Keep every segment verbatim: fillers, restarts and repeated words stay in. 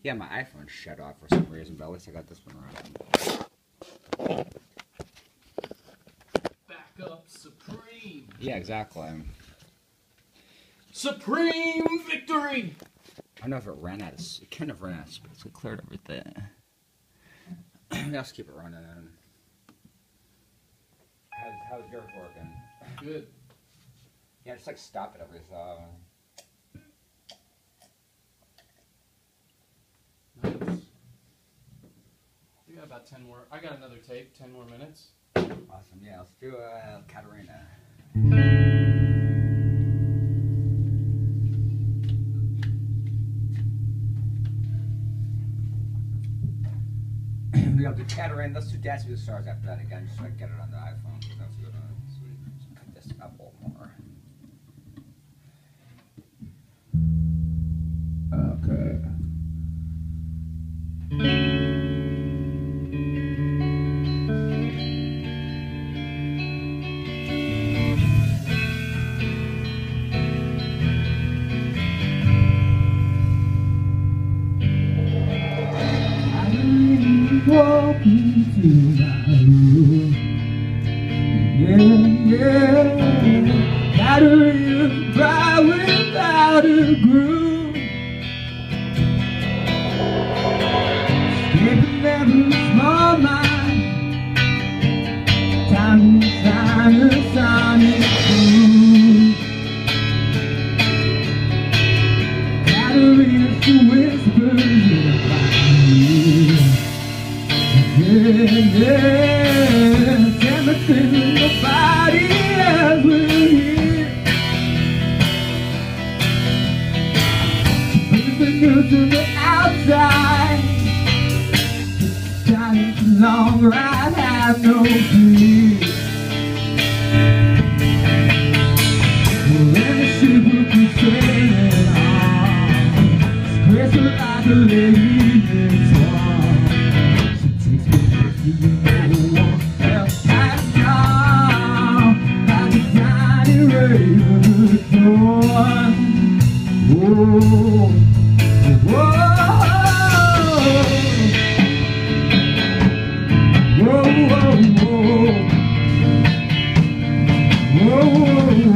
Yeah, my iPhone shut off for some reason, but at least I got this one running. Backup Supreme. Yeah, exactly. Supreme victory! I don't know if it ran out of... It couldn't have ran out of space. It cleared everything. Let's keep it running. How's, how's yours working? Good. Yeah, just like stop it every so... Nice. We got about ten more. I got another tape, ten more minutes. Awesome, yeah, let's do uh, Katarina. We got the Katarina, let's do Dance with the Stars after that again, just so I can get it on the iPhone. That's good. Sweet. Let's cut this up a little more. Okay. Walk into my room, yeah, yeah. Battery dry without a groove. Skipping every small mind, time to sign a sonic groove. Battery is whispers about you. Yeah, yeah, everything nobody else will hear. Everything new to the outside. Time is long, I have no fear. Well, every ship will be sailing on. It's graceful like a lady's swan. You know what else has gone like a tiny raven dawn. Whoa, whoa, whoa, whoa, whoa,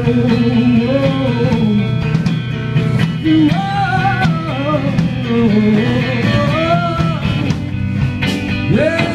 whoa, whoa, yeah.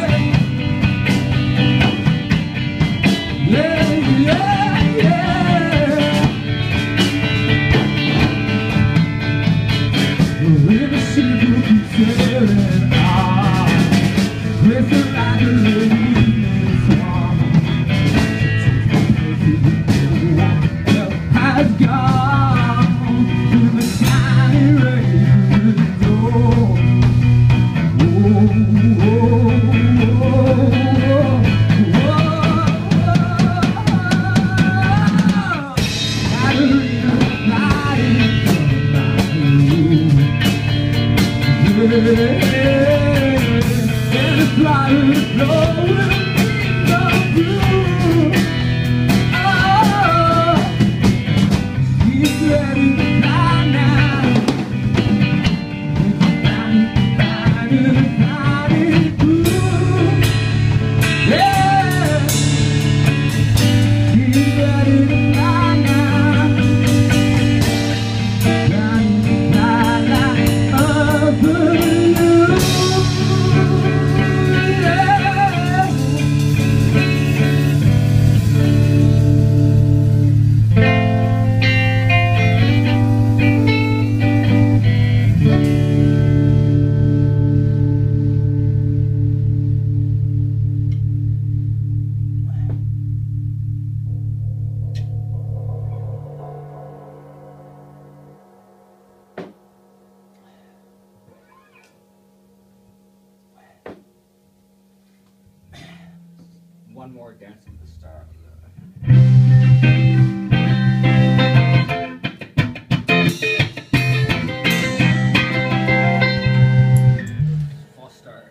One more Dance with the Stars. False start.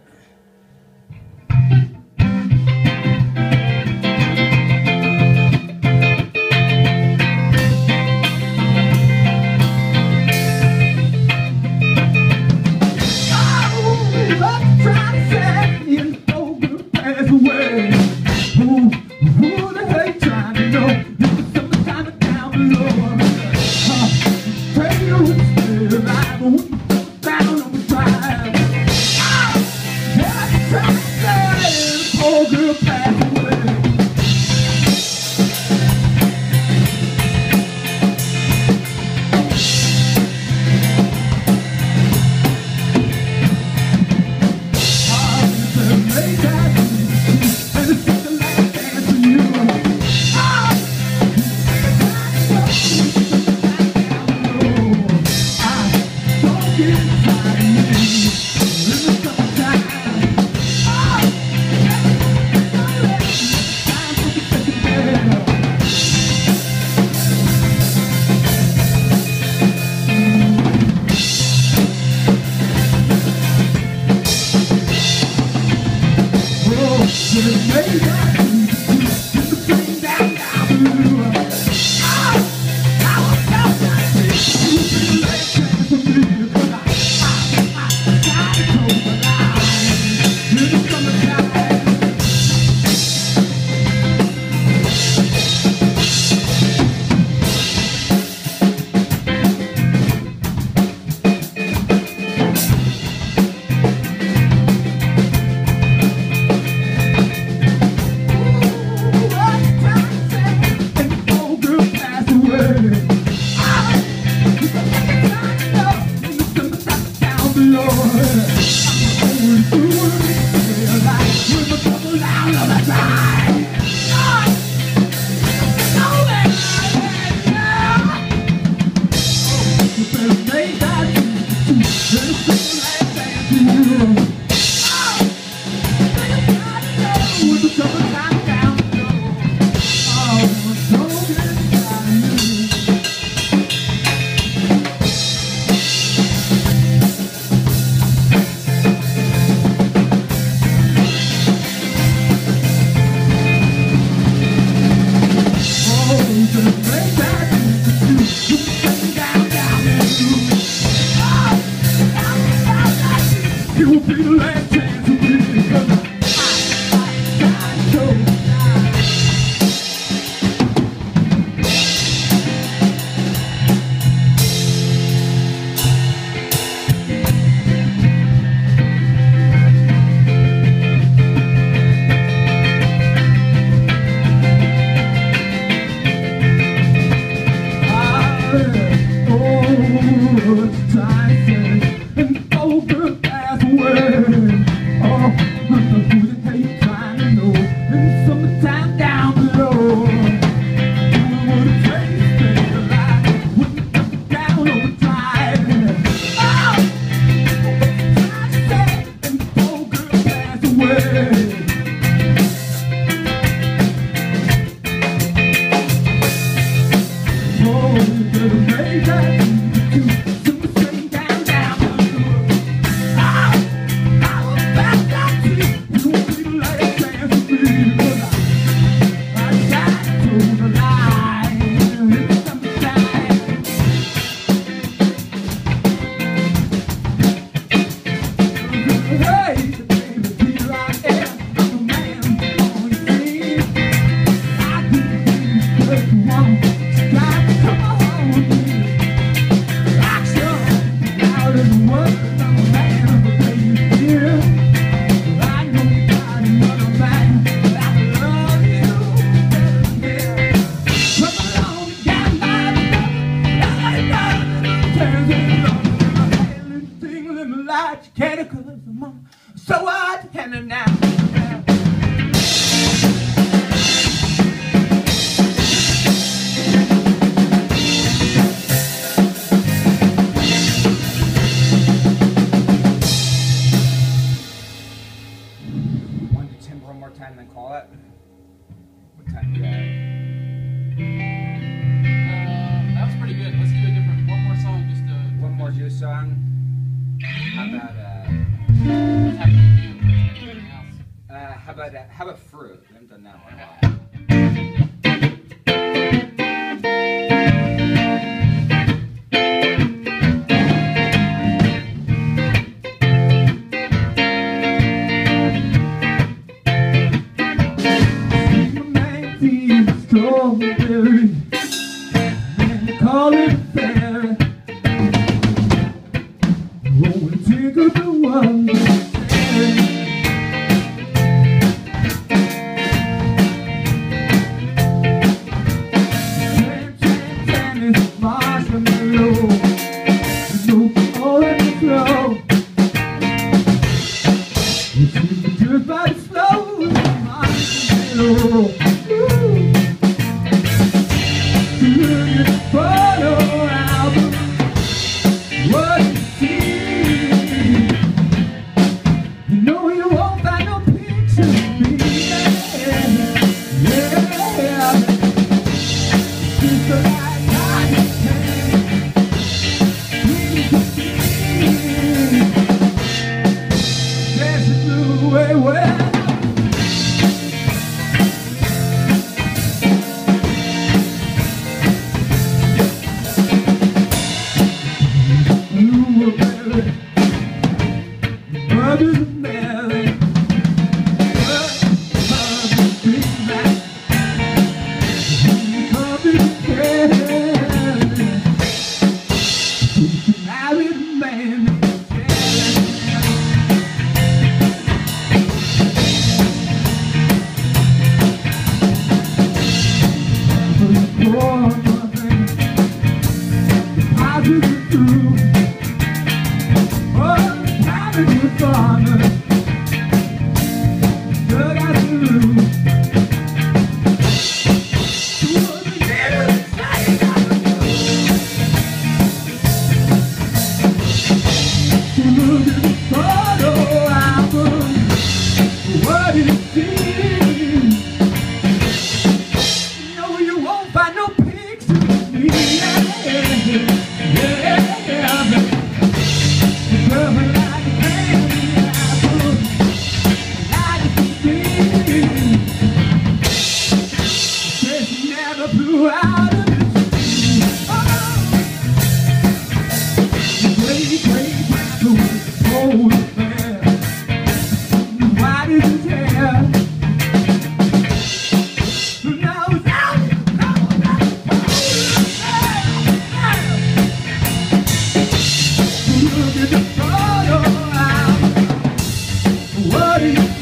what you're trying to say. And the old girl passed away. Oh, who the hell you trying to know? In the summertime down below. Doing what it takes to stay alive. When you put it down overdrive. Oh, what you trying to say? And the old girl passed away. So what? And now. Want to do timber one more time and then call it? What time do you have? Uh, that was pretty good. Let's do a different, one more song, just uh, One more juice song. How about uh? have you do anything else. Uh, how about uh, how about fruit? We haven't done that one in a while. Strawberry, and call it a fairy. Oh, and tickle the one Tran, tran, tran is marshmallow. No all in the throw. It's just by the slow marshmallow.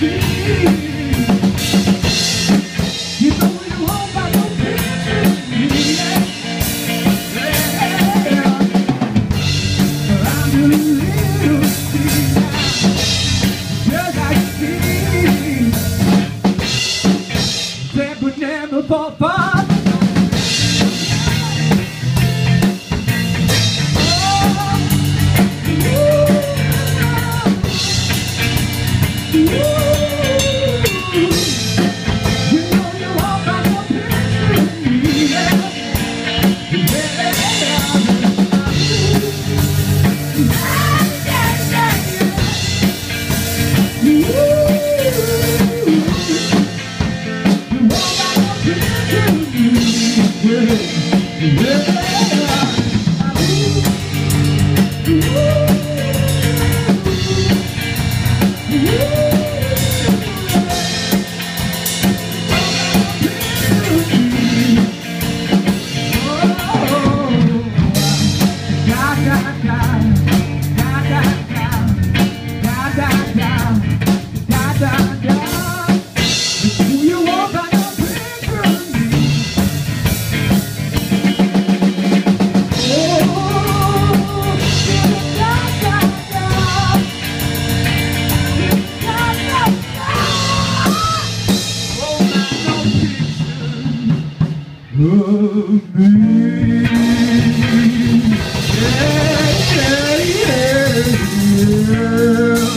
You know you won't buy no pictures. the thought far. Of me, yeah, yeah, yeah, yeah.